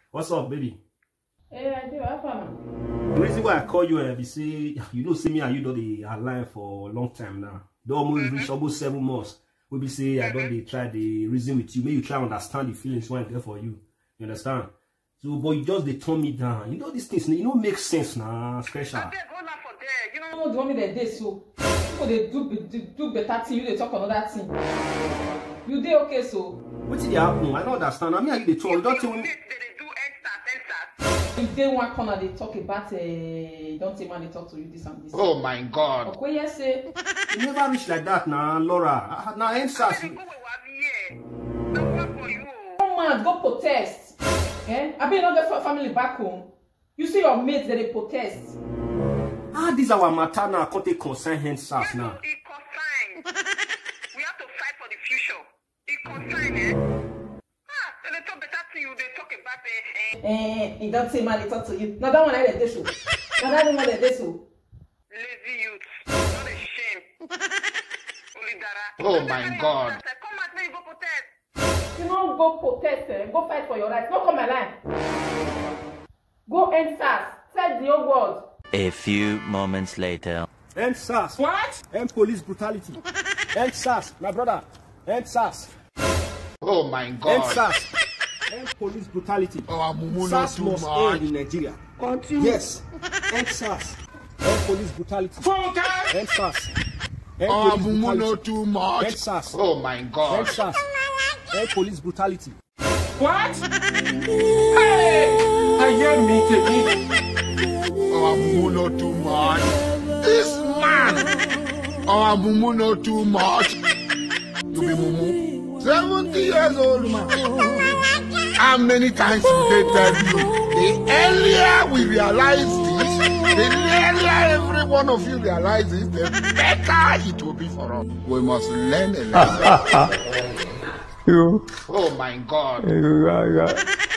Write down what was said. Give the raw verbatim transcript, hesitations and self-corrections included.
What's up, baby? Hey, I do. Have fun. The reason why I call you, uh, be say you know, see me and you know the align for a long time now. They almost mm-hmm. reach almost seven months. We be say mm-hmm. I don't they try the reason with you. Maybe you try to understand the feelings when I there for you. You understand? So, but you just they turn me down. You know these things. You know make sense now, special. You know, the one that they so people they do, do do better thing. You they talk another thing. You dey okay so? What did happen? I don't understand. I mean, you they talk. You don't tell me. If they one corner, they talk about, uh, don't say when they talk to you this and this. Oh my God. Okay, yes, say. You never reach like that now, Laura. Now, answer. Come on, go protest. Eh? I been another family back home. You see your mates that they protest. Ah, these are our matter now. Can't they concern handsas now? It concern. We have to fight for the future. It concern, eh? Ah, they talk better to you. They talk about it. Eh, he don't say man, they talk to you. Now that one I let this show. Now that one I let this show. Lazy youth, not a shame. Oh my God. Come at me, go protest. You don't go protest, eh? Go fight for your rights. Don't come my line. Go end S A R S. Tell the whole world. A few moments later. End S A R S. What? End police brutality. End S A R S, my brother. End S A R S. Oh my God. End S A R S. End police brutality. Oh, S A R S must end in Nigeria. Continue. Yes. End S A R S. End police brutality. End S A R S. End Oh, police Mumu brutality. no too much. End S A R S. Oh my God. End S A R S. End police brutality. What? Hey! I hear me to Oh, Mumu no too much. This man. Oh, Mumu no too much. You be Mumu. seventy years old man. How many times did they tell you? The earlier we realize this, the earlier every one of you realizes, the better it will be for us. We must learn a lesson. Oh my God.